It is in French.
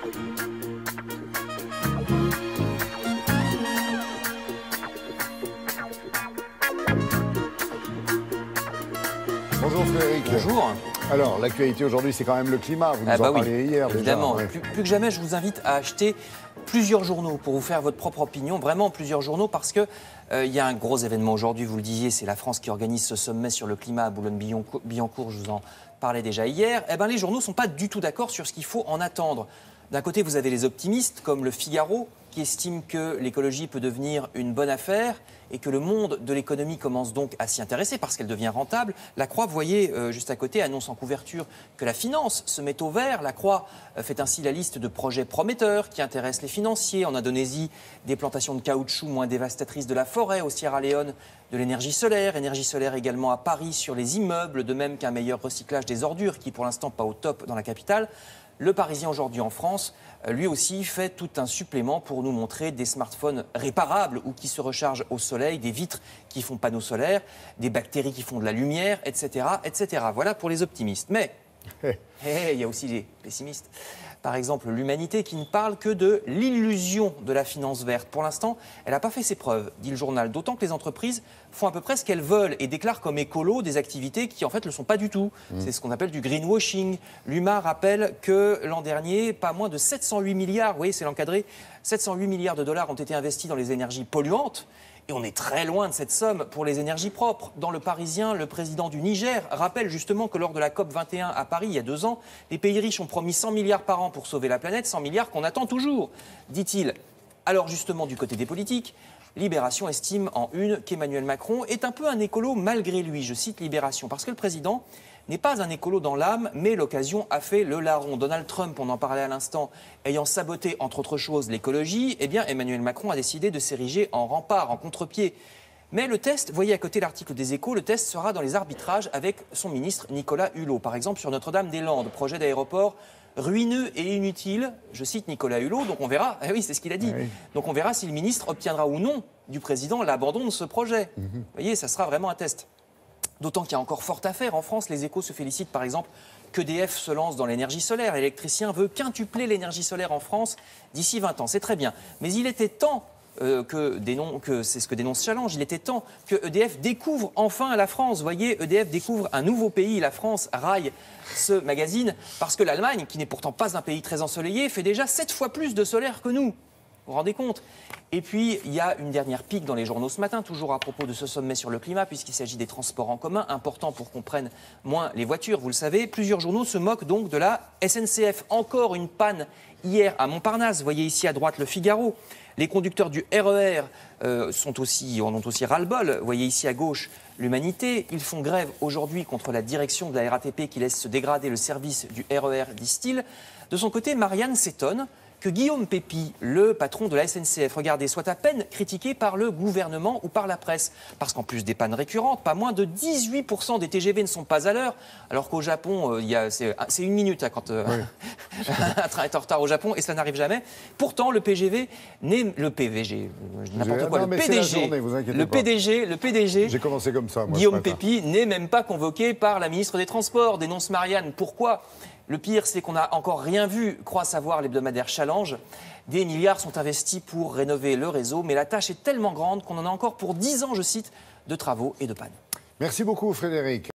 Bonjour Frédéric. Bonjour. Alors, l'actualité aujourd'hui, c'est quand même le climat. Vous nous en parliez hier évidemment. déjà. Plus que jamais, je vous invite à acheter plusieurs journaux pour vous faire votre propre opinion. Vraiment plusieurs journaux parce que il y a un gros événement aujourd'hui, vous le disiez, c'est la France qui organise ce sommet sur le climat à Boulogne-Billancourt. Je vous en parlais déjà hier. Eh ben, les journaux ne sont pas du tout d'accord sur ce qu'il faut en attendre. D'un côté, vous avez les optimistes comme le Figaro qui estiment que l'écologie peut devenir une bonne affaire et que le monde de l'économie commence donc à s'y intéresser parce qu'elle devient rentable. La Croix, vous voyez, juste à côté, annonce en couverture que la finance se met au vert. La Croix fait ainsi la liste de projets prometteurs qui intéressent les financiers. En Indonésie, des plantations de caoutchouc moins dévastatrices de la forêt. Au Sierra Leone, de l'énergie solaire également à Paris sur les immeubles, de même qu'un meilleur recyclage des ordures qui, pour l'instant, pas au top dans la capitale. Le Parisien aujourd'hui en France, lui aussi, fait tout un supplément pour nous montrer des smartphones réparables ou qui se rechargent au soleil, des vitres qui font panneaux solaires, des bactéries qui font de la lumière, etc. etc. Voilà pour les optimistes. Mais il y a aussi les pessimistes. Par exemple, l'Humanité qui ne parle que de l'illusion de la finance verte. Pour l'instant, elle n'a pas fait ses preuves, dit le journal. D'autant que les entreprises font à peu près ce qu'elles veulent et déclarent comme écolo des activités qui en fait ne le sont pas du tout. C'est ce qu'on appelle du greenwashing. L'UMA rappelle que l'an dernier, pas moins de 708 milliards, vous voyez, c'est l'encadré, 708 milliards de dollars ont été investis dans les énergies polluantes. Et on est très loin de cette somme pour les énergies propres. Dans le Parisien, le président du Niger rappelle justement que lors de la COP 21 à Paris, il y a 2 ans, les pays riches ont promis 100 milliards par an pour sauver la planète, 100 milliards qu'on attend toujours, dit-il. Alors justement, du côté des politiques, Libération estime en une qu'Emmanuel Macron est un peu un écolo malgré lui. Je cite Libération, parce que le président n'est pas un écolo dans l'âme, mais l'occasion a fait le larron. Donald Trump, on en parlait à l'instant, ayant saboté, entre autres choses, l'écologie, eh bien, Emmanuel Macron a décidé de s'ériger en rempart, en contre-pied. Mais le test, voyez à côté l'article des Échos, le test sera dans les arbitrages avec son ministre Nicolas Hulot. Par exemple, sur Notre-Dame-des-Landes, projet d'aéroport ruineux et inutile, je cite Nicolas Hulot, donc on verra, oui, c'est ce qu'il a dit, donc on verra si le ministre obtiendra ou non du président l'abandon de ce projet. Vous voyez, ça sera vraiment un test. D'autant qu'il y a encore fort à faire. En France, les Échos se félicitent par exemple qu'EDF se lance dans l'énergie solaire. L'électricien veut quintupler l'énergie solaire en France d'ici 20 ans. C'est très bien. Mais il était temps que c'est ce que dénonce Challenge, il était temps que EDF découvre enfin la France. Vous voyez, EDF découvre un nouveau pays, la France, raille ce magazine, parce que l'Allemagne, qui n'est pourtant pas un pays très ensoleillé, fait déjà 7 fois plus de solaire que nous. Vous vous rendez compte? Et puis, il y a une dernière pique dans les journaux ce matin, toujours à propos de ce sommet sur le climat, puisqu'il s'agit des transports en commun, important pour qu'on prenne moins les voitures, vous le savez. Plusieurs journaux se moquent donc de la SNCF. Encore une panne hier à Montparnasse. Vous voyez ici à droite le Figaro. Les conducteurs du RER en ont aussi ras-le-bol. Vous voyez ici à gauche l'Humanité. Ils font grève aujourd'hui contre la direction de la RATP qui laisse se dégrader le service du RER, disent-ils. De son côté, Marianne s'étonne que Guillaume Pépi, le patron de la SNCF, regardez, soit à peine critiqué par le gouvernement ou par la presse. Parce qu'en plus des pannes récurrentes, pas moins de 18% des TGV ne sont pas à l'heure, alors qu'au Japon, c'est 1 minute quand un train est en retard au Japon, et ça n'arrive jamais. Pourtant, le PDG, j'ai commencé comme ça, moi, Guillaume Pépi, n'est même pas convoqué par la ministre des Transports, dénonce Marianne. Pourquoi ? Le pire, c'est qu'on n'a encore rien vu, croit savoir l'hebdomadaire Challenge. Des milliards sont investis pour rénover le réseau, mais la tâche est tellement grande qu'on en a encore pour 10 ans, je cite, de travaux et de pannes. Merci beaucoup, Frédéric.